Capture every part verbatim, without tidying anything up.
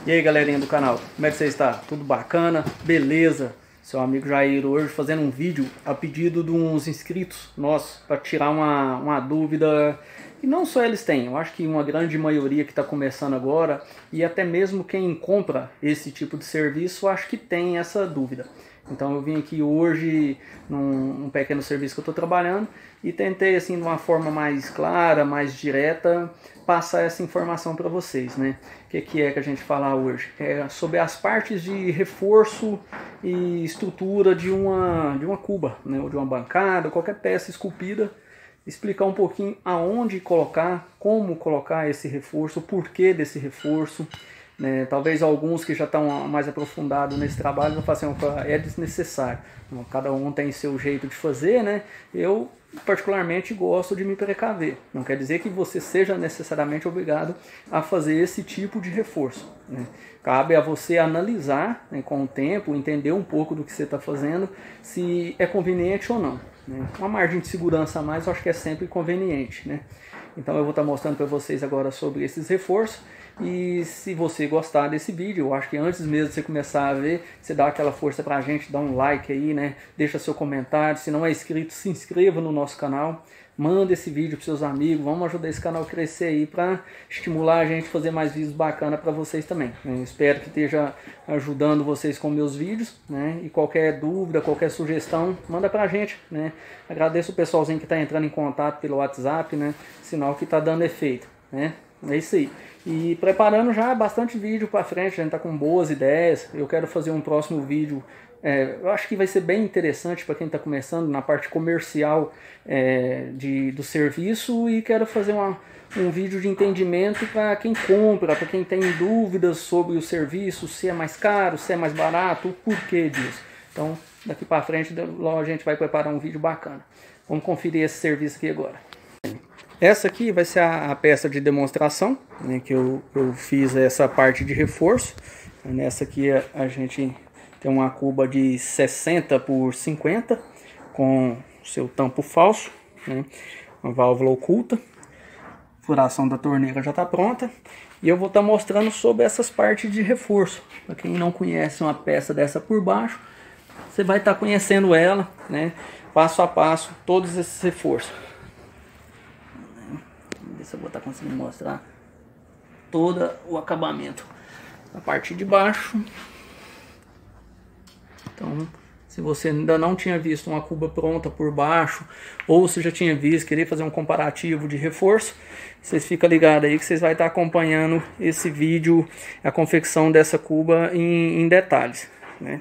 E aí, galerinha do canal, como é que você está? Tudo bacana? Beleza? Seu amigo Jair hoje fazendo um vídeo a pedido de uns inscritos nossos para tirar uma, uma dúvida que não só eles têm, eu acho que uma grande maioria que está começando agora e até mesmo quem compra esse tipo de serviço, acho que tem essa dúvida. Então eu vim aqui hoje num, num pequeno serviço que eu estou trabalhando e tentei assim de uma forma mais clara, mais direta, passar essa informação para vocês, né? O que, que é que a gente falar hoje? É sobre as partes de reforço e estrutura de uma, de uma cuba, né? Ou de uma bancada, qualquer peça esculpida. Explicar um pouquinho aonde colocar, como colocar esse reforço, o porquê desse reforço. Né? Talvez alguns que já estão mais aprofundados nesse trabalho vão falar assim, é desnecessário. Cada um tem seu jeito de fazer, né? Eu particularmente gosto de me precaver. Não quer dizer que você seja necessariamente obrigado a fazer esse tipo de reforço. Né? Cabe a você analisar, né, com o tempo, entender um pouco do que você está fazendo, se é conveniente ou não. Né? Uma margem de segurança a mais eu acho que é sempre conveniente. Né? Então eu vou estar mostrando para vocês agora sobre esses reforços. E se você gostar desse vídeo, eu acho que antes mesmo de você começar a ver, você dá aquela força pra gente, dá um like aí, né? Deixa seu comentário, se não é inscrito, se inscreva no nosso canal. Manda esse vídeo pros seus amigos, vamos ajudar esse canal a crescer aí pra estimular a gente a fazer mais vídeos bacanas pra vocês também. Eu espero que esteja ajudando vocês com meus vídeos, né? E qualquer dúvida, qualquer sugestão, manda pra gente, né? Agradeço o pessoalzinho que tá entrando em contato pelo WhatsApp, né? Sinal que tá dando efeito, né? É isso aí. E preparando já bastante vídeo para frente, a gente tá com boas ideias. Eu quero fazer um próximo vídeo, é, eu acho que vai ser bem interessante para quem está começando na parte comercial é, de, do serviço. E quero fazer uma, um vídeo de entendimento para quem compra, para quem tem dúvidas sobre o serviço, se é mais caro, se é mais barato, o porquê disso. Então daqui para frente a gente vai preparar um vídeo bacana. Vamos conferir esse serviço aqui agora. Essa aqui vai ser a, a peça de demonstração, né, que eu, eu fiz essa parte de reforço. Nessa aqui a, a gente tem uma cuba de sessenta por cinquenta com seu tampo falso, né, uma válvula oculta. A furação da torneira já está pronta. E eu vou estar tá mostrando sobre essas partes de reforço. Para quem não conhece uma peça dessa por baixo, você vai estar tá conhecendo ela, né, passo a passo, todos esses reforços. Se eu vou estar conseguindo mostrar todo o acabamento na parte de baixo. Então, se você ainda não tinha visto uma cuba pronta por baixo, ou se já tinha visto, querer fazer um comparativo de reforço, vocês ficam ligados aí que vocês vão estar acompanhando esse vídeo, a confecção dessa cuba em, em detalhes, né?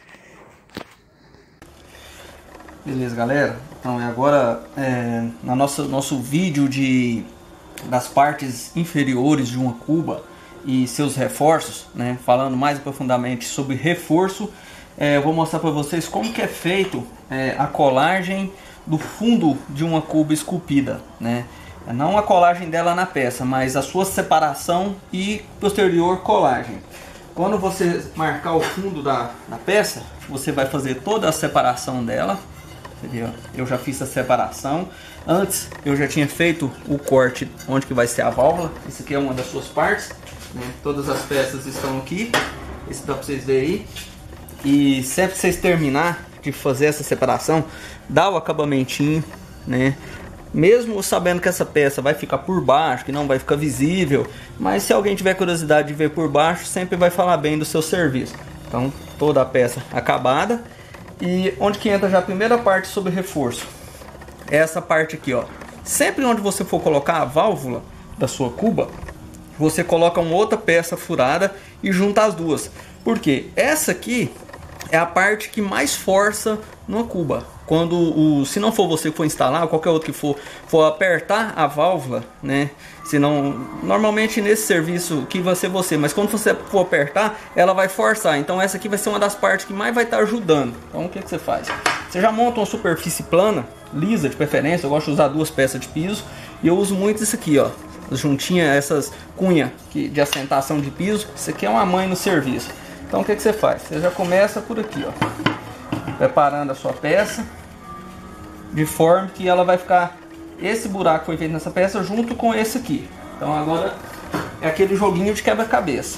Beleza, galera? Então agora é, no nosso, nosso vídeo de das partes inferiores de uma cuba e seus reforços, né, falando mais profundamente sobre reforço, é, eu vou mostrar para vocês como que é feito é, a colagem do fundo de uma cuba esculpida, né? Não a colagem dela na peça, mas a sua separação e posterior colagem. Quando você marcar o fundo da, da peça, você vai fazer toda a separação dela. Eu já fiz a separação. Antes eu já tinha feito o corte onde que vai ser a válvula. Isso aqui é uma das suas partes, né? Todas as peças estão aqui. Isso dá para vocês verem aí. E sempre que vocês terminar de fazer essa separação, dá o acabamentinho, né? Mesmo sabendo que essa peça vai ficar por baixo, que não vai ficar visível, mas se alguém tiver curiosidade de ver por baixo, sempre vai falar bem do seu serviço. Então toda a peça acabada. E onde que entra já a primeira parte sobre reforço? É essa parte aqui, ó. Sempre onde você for colocar a válvula da sua cuba, você coloca uma outra peça furada e junta as duas. Por quê? Essa aqui é a parte que mais força numa cuba. Quando o, se não for você que for instalar, ou qualquer outro que for, for apertar a válvula, né? Senão, normalmente nesse serviço que vai ser você, mas quando você for apertar, ela vai forçar. Então essa aqui vai ser uma das partes que mais vai estar ajudando. Então o que, que você faz? Você já monta uma superfície plana, lisa de preferência. Eu gosto de usar duas peças de piso e eu uso muito isso aqui, ó. Juntinha, essas cunhas de assentação de piso. Isso aqui é uma mãe no serviço. Então o que, que você faz? Você já começa por aqui, ó, preparando a sua peça de forma que ela vai ficar, esse buraco foi feito nessa peça junto com esse aqui. Então agora é aquele joguinho de quebra-cabeça.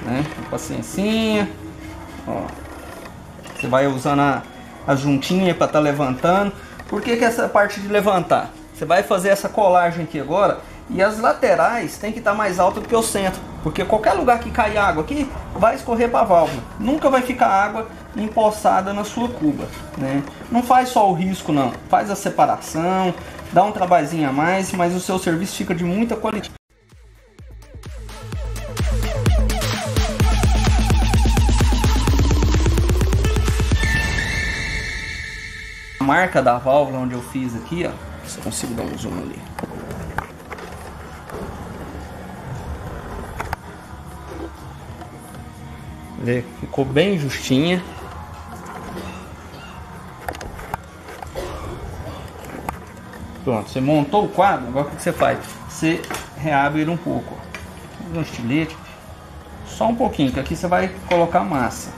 né? Com paciencinha, ó. Você vai usando a, a juntinha para estar tá levantando. Por que que essa parte de levantar? Você vai fazer essa colagem aqui agora e as laterais tem que estar tá mais alta do que o centro, porque qualquer lugar que cair água aqui vai escorrer para a válvula. Nunca vai ficar água empoçada na sua cuba, né? Não faz só o risco não, faz a separação, dá um trabalhinho a mais, mas o seu serviço fica de muita qualidade. A marca da válvula onde eu fiz aqui, ó, se eu consigo dar um zoom ali. Vê, ficou bem justinha. Pronto, você montou o quadro, agora o que você faz? Você reabre ele um pouco, ó. Um estilete, só um pouquinho, que aqui você vai colocar massa.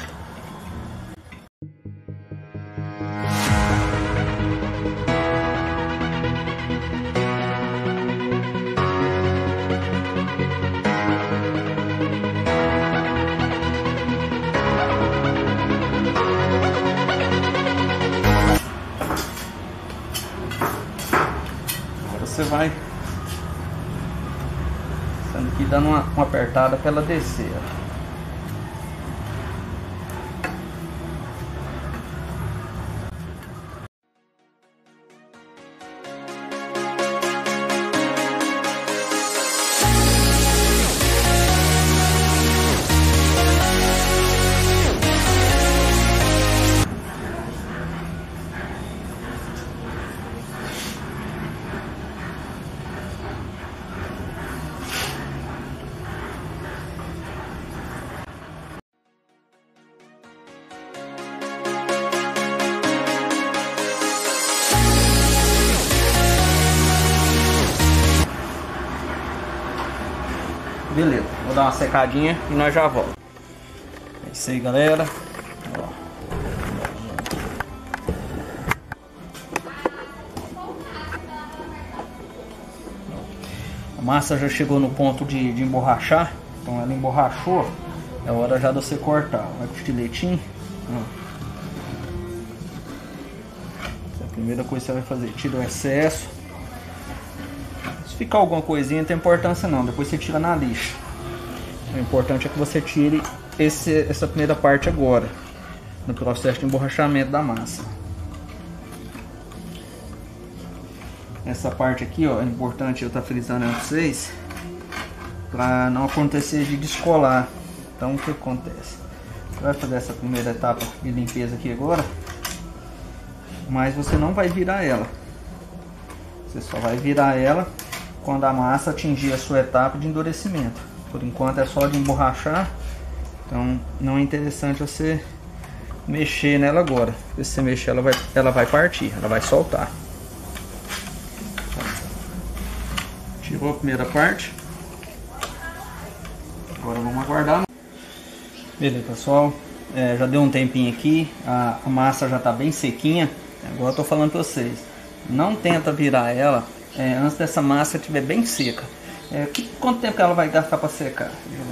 Você vai sendo aqui dando uma, uma apertada para ela descer. Beleza, vou dar uma secadinha e nós já voltamos. É isso aí, galera. Ó. A massa já chegou no ponto de, de emborrachar. Então ela emborrachou. É hora já de você cortar. Vai com o estiletinho. Ó. Essa é a primeira coisa que você vai fazer. Tira o excesso. Se ficar alguma coisinha não tem importância não, depois você tira na lixa. O importante é que você tire esse, essa primeira parte agora, no processo de emborrachamento da massa. Essa parte aqui, ó, é importante eu estar frisando para vocês, para não acontecer de descolar. Então o que acontece? Você vai fazer essa primeira etapa de limpeza aqui agora, mas você não vai virar ela. Você só vai virar ela quando a massa atingir a sua etapa de endurecimento. Por enquanto é só de emborrachar, então não é interessante você mexer nela agora, porque se você mexer ela vai, ela vai partir, ela vai soltar. Tirou a primeira parte, agora vamos aguardar. Beleza, pessoal, é, já deu um tempinho aqui, a, a massa já está bem sequinha. Agora eu tô falando para vocês, não tenta virar ela É, antes dessa massa estiver bem seca. É, que, quanto tempo que ela vai gastar para secar?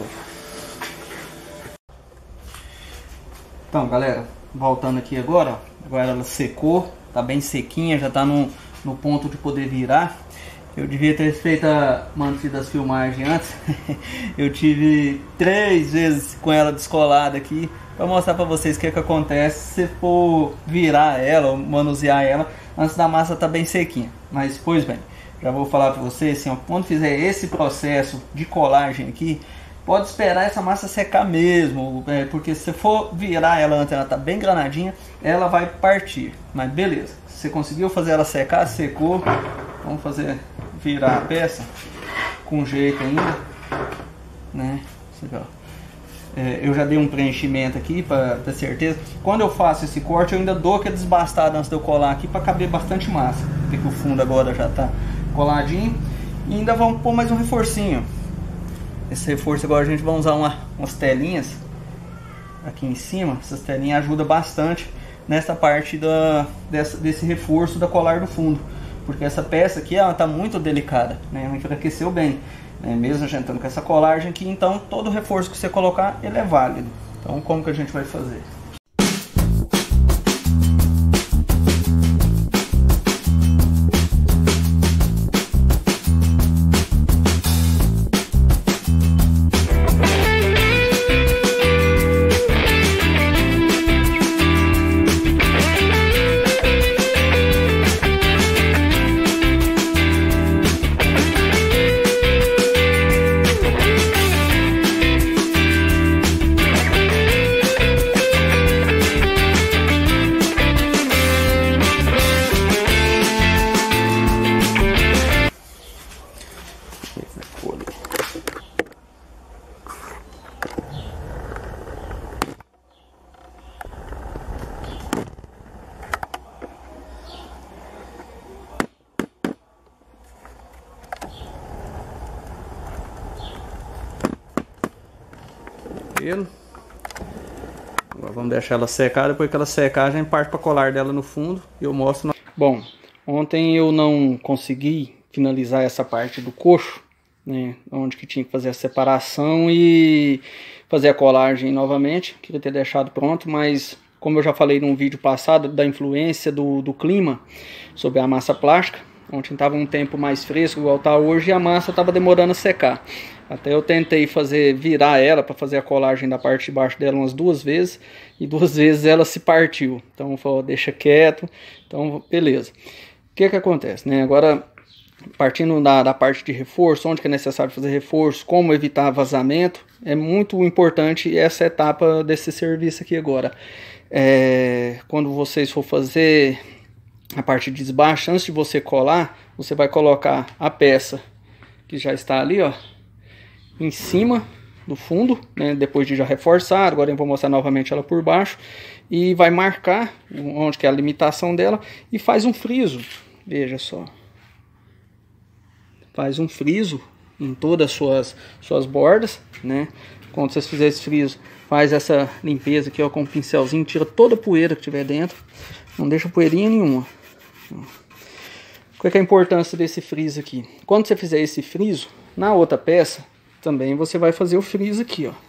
Então, galera, voltando aqui agora, ó, agora ela secou, tá bem sequinha, já tá no, no ponto de poder virar. Eu devia ter feito a mantido as filmagens antes. Eu tive três vezes com ela descolada aqui para mostrar para vocês o que, que acontece se for virar ela ou manusear ela antes da massa tá bem sequinha. Mas pois bem, já vou falar para vocês assim, ó, quando fizer esse processo de colagem aqui, pode esperar essa massa secar mesmo, é, porque se for virar ela antes ela tá bem granadinha, ela vai partir. Mas beleza, se você conseguiu fazer ela secar, secou, vamos fazer virar a peça com jeito ainda, né? É, eu já dei um preenchimento aqui para ter certeza. Quando eu faço esse corte, eu ainda dou aquele desbastado antes de eu colar aqui para caber bastante massa, porque o fundo agora já tá coladinho. E ainda vamos pôr mais um reforcinho. Esse reforço agora a gente vai usar uma, umas telinhas aqui em cima. Essas telinhas ajudam bastante nessa parte da, dessa, desse reforço da colar do fundo, porque essa peça aqui ela tá muito delicada, né? Ela enfraqueceu bem. né? Mesmo a gente estando com essa colagem aqui, então todo reforço que você colocar, ele é válido. Então como que a gente vai fazer? Agora vamos deixar ela secar, depois que ela secar a gente parte para colar dela no fundo e eu mostro. No... Bom, ontem eu não consegui finalizar essa parte do coxo, né, onde que tinha que fazer a separação e fazer a colagem novamente. Queria ter deixado pronto, mas como eu já falei num vídeo passado da influência do, do clima sobre a massa plástica, ontem estava um tempo mais fresco igual está hoje e a massa estava demorando a secar. Até eu tentei fazer virar ela para fazer a colagem da parte de baixo dela umas duas vezes e duas vezes ela se partiu. Então eu falei, deixa quieto. Então beleza. O que que acontece, né? Agora partindo da, da parte de reforço, onde que é necessário fazer reforço, como evitar vazamento, é muito importante essa etapa desse serviço aqui agora. É, quando vocês for fazer a parte de desbaixo, antes de você colar, você vai colocar a peça que já está ali, ó, em cima do fundo, né, depois de já reforçar. Agora eu vou mostrar novamente ela por baixo e vai marcar onde que é a limitação dela e faz um friso. Veja só, faz um friso em todas as suas, suas bordas, né? Quando vocês fizerem esse friso, faz essa limpeza aqui, ó, com um pincelzinho, tira toda a poeira que tiver dentro, não deixa poeirinha nenhuma. Qual é, que é a importância desse friso aqui? Quando você fizer esse friso, na outra peça, também você vai fazer o friso aqui, ó.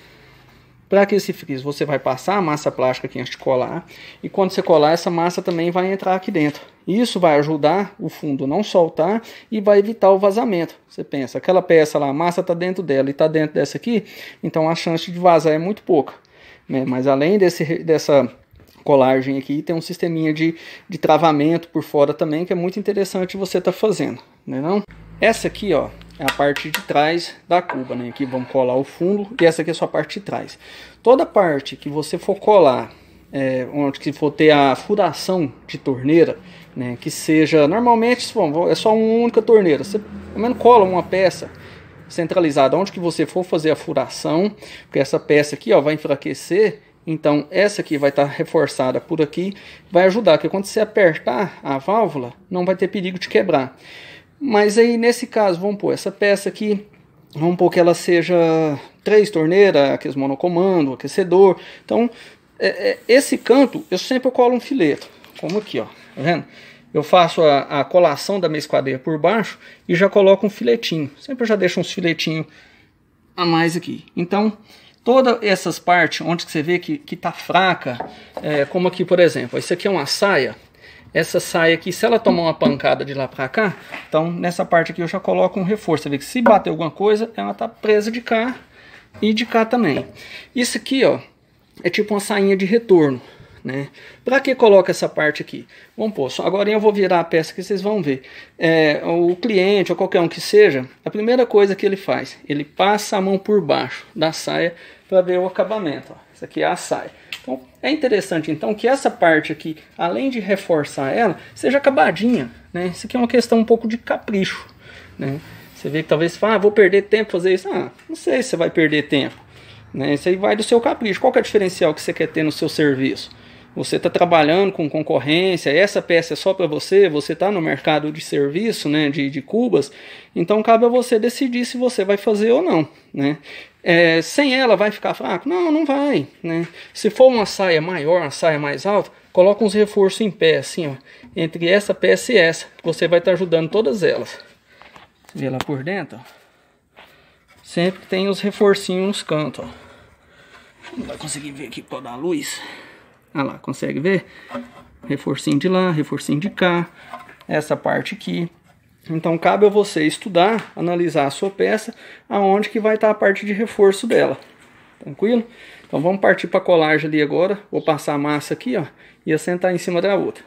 Para que esse friso, você vai passar a massa plástica aqui antes de colar. E quando você colar, essa massa também vai entrar aqui dentro. Isso vai ajudar o fundo não soltar e vai evitar o vazamento. Você pensa, aquela peça lá, a massa está dentro dela e está dentro dessa aqui, então a chance de vazar é muito pouca, né? Mas além desse, dessa colagem aqui, tem um sisteminha de, de travamento por fora também, que é muito interessante você estar tá fazendo, né não? Essa aqui, ó, é a parte de trás da cuba, né? Aqui vamos colar o fundo e essa aqui é a sua parte de trás. Toda parte que você for colar, é, onde que for ter a furação de torneira, né? Que seja, normalmente, bom, é só uma única torneira. Você pelo menos cola uma peça centralizada onde que você for fazer a furação, porque essa peça aqui, ó, vai enfraquecer. Então essa aqui vai estar reforçada por aqui, vai ajudar, porque quando você apertar a válvula, não vai ter perigo de quebrar. Mas aí nesse caso, vamos pôr essa peça aqui, vamos pôr que ela seja três torneiras, aqueles monocomando, aquecedor. Então é, é, esse canto eu sempre colo um fileto, como aqui, ó, tá vendo? Eu faço a, a colação da minha esquadria por baixo e já coloco um filetinho. Sempre eu já deixo uns filetinhos a mais aqui. Então todas essas partes onde você vê que, que tá fraca, é, como aqui por exemplo, isso aqui é uma saia. Essa saia aqui, se ela tomar uma pancada de lá pra cá, então nessa parte aqui eu já coloco um reforço. Você vê que se bater alguma coisa, ela tá presa de cá e de cá também. Isso aqui, ó, é tipo uma sainha de retorno, né? Pra que coloca essa parte aqui? Vamos pôr, agora eu vou virar a peça que vocês vão ver. É, o cliente ou qualquer um que seja, a primeira coisa que ele faz, ele passa a mão por baixo da saia para ver o acabamento, ó. Isso aqui é a saia. Então, é interessante então que essa parte aqui, além de reforçar ela, seja acabadinha, né? Isso aqui é uma questão um pouco de capricho, né? Você vê que talvez você fala, ah, vou perder tempo fazer isso. Ah, não sei se você vai perder tempo, né? Isso aí vai do seu capricho. Qual que é o diferencial que você quer ter no seu serviço? Você está trabalhando com concorrência, essa peça é só para você, você está no mercado de serviço, né, de, de cubas, então cabe a você decidir se você vai fazer ou não, né? É, sem ela vai ficar fraco? Não, não vai, né? Se for uma saia maior, uma saia mais alta, coloca uns reforços em pé, assim, ó, entre essa peça e essa, você vai estar tá ajudando todas elas. Você vê lá por dentro, ó. sempre tem os reforcinhos nos cantos, ó. Não vai conseguir ver aqui por dar a luz. Olha lá, consegue ver? Reforcinho de lá, reforcinho de cá. Essa parte aqui. Então cabe a você estudar, analisar a sua peça, aonde que vai estar a parte de reforço dela. Tranquilo? Então vamos partir para a colagem ali agora. Vou passar a massa aqui, ó, e assentar em cima da outra.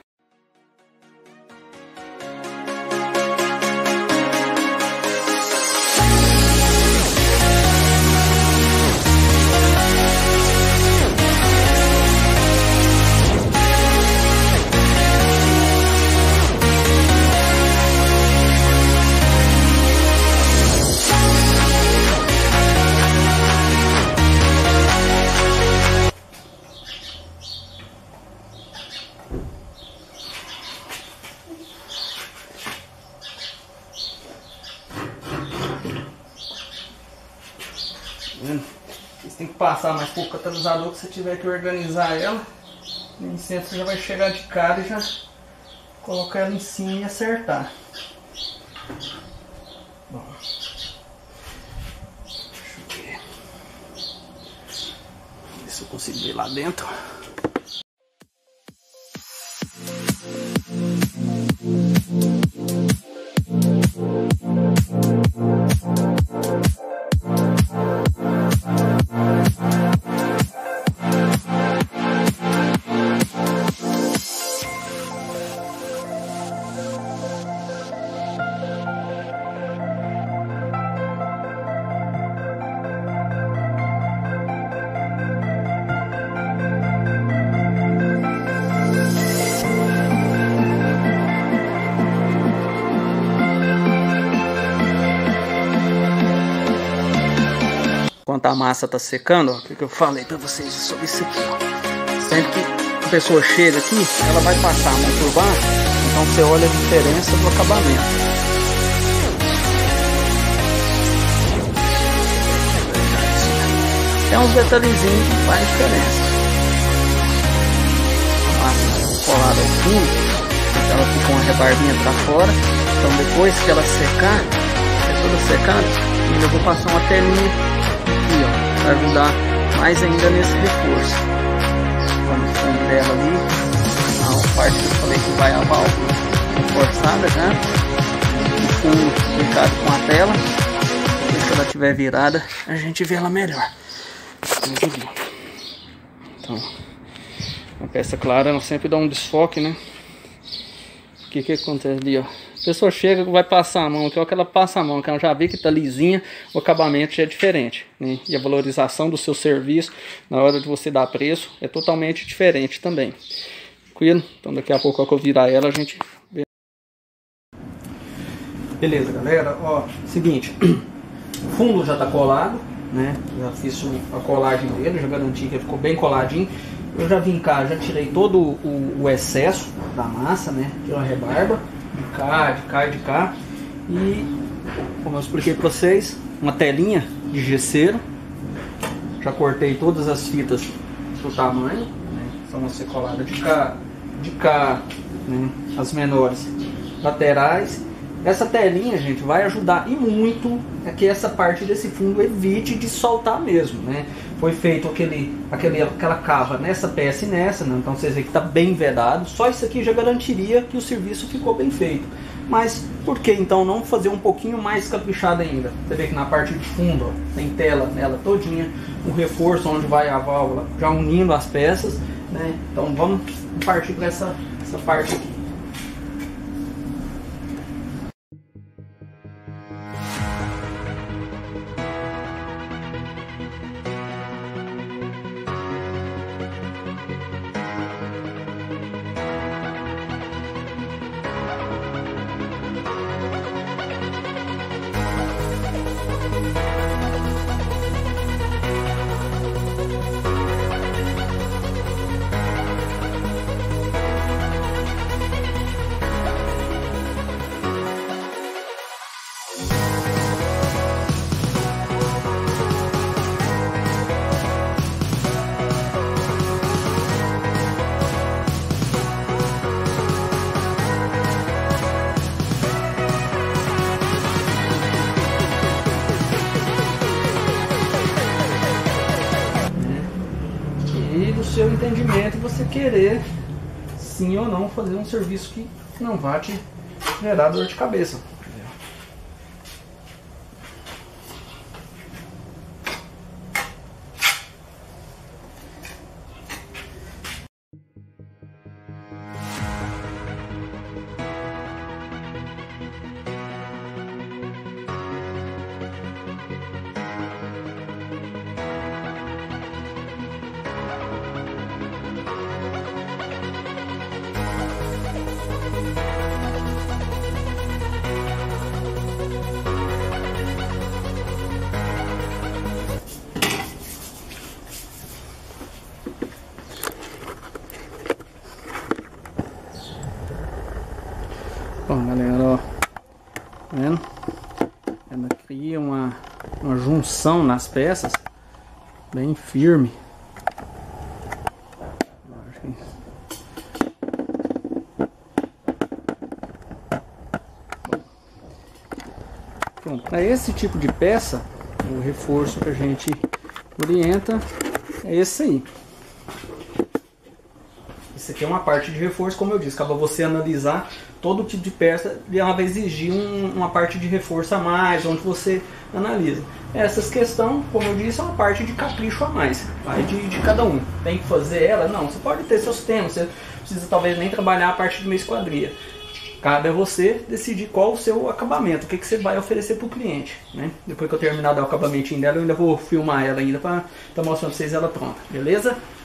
Você tem que passar mais pouco catalisador, que você tiver que organizar ela. Nem sempre você já vai chegar de cara e já colocar ela em cima e acertar. Bom, deixa eu ver. Ver se eu consigo ver lá dentro. Enquanto a massa tá secando, ó, o que, que eu falei pra vocês sobre isso aqui, ó. Sempre que a pessoa chega aqui, ela vai passar a mão por baixo, então você olha a diferença do acabamento. Tem uns detalhezinhos que faz diferença. A massa colada ao fundo, ela fica com a rebarbinha pra fora, então depois que ela secar, é toda secada, eu vou passar uma telinha aqui, ó, para ajudar mais ainda nesse reforço. Então, no fundo dela ali, a parte que eu falei que vai a válvula reforçada já, o fundo ligado com a tela. Depois que ela estiver virada, a gente vê ela melhor. Então, a peça clara ela sempre dá um desfoque, né? O que que acontece ali, ó? A pessoa chega, vai passar a mão, que é o que ela passa a mão, que ela já vê que tá lisinha, o acabamento já é diferente, né? E a valorização do seu serviço, na hora de você dar preço, é totalmente diferente também. Tranquilo? Então daqui a pouco que eu virar ela, a gente vê. Beleza, galera, ó, seguinte, o fundo já tá colado, né? Já fiz a colagem dele, já garanti que ele ficou bem coladinho. Eu já vim cá, já tirei todo o, o excesso da massa, né? Tirei a rebarba. De cá, de cá e de cá. E, como eu expliquei para vocês, uma telinha de gesseiro. Já cortei todas as fitas do tamanho, né? São ser coladas de cá, de cá, né? As menores laterais. Essa telinha, gente, vai ajudar e muito a que essa parte desse fundo evite de soltar mesmo, né? Foi feito aquele, aquele, aquela cava nessa peça e nessa, né? Então vocês veem que está bem vedado. Só isso aqui já garantiria que o serviço ficou bem feito. Mas por que então não fazer um pouquinho mais caprichado ainda? Você vê que na parte de fundo, ó, tem tela nela todinha, o reforço onde vai a válvula já unindo as peças, né? Então vamos partir para essa, essa parte aqui. seu entendimento e você querer sim ou não fazer um serviço que não vá te gerar dor de cabeça. Bom, galera, ó, tá vendo? Ela cria uma, uma junção nas peças bem firme. Pronto, para esse tipo de peça, o reforço que a gente orienta é esse aí. Isso aqui é uma parte de reforço, como eu disse, acaba você analisar todo tipo de peça e ela vai exigir um, uma parte de reforço a mais, onde você analisa. Essas questões, como eu disse, é uma parte de capricho a mais, vai de, de cada um. Tem que fazer ela? Não, você pode ter seus temas, você precisa talvez nem trabalhar a parte de uma esquadria. Cabe a você decidir qual o seu acabamento, o que, que você vai oferecer para o cliente, né? Depois que eu terminar de dar o acabamentinho dela, eu ainda vou filmar ela ainda para estar mostrando para vocês ela pronta, beleza?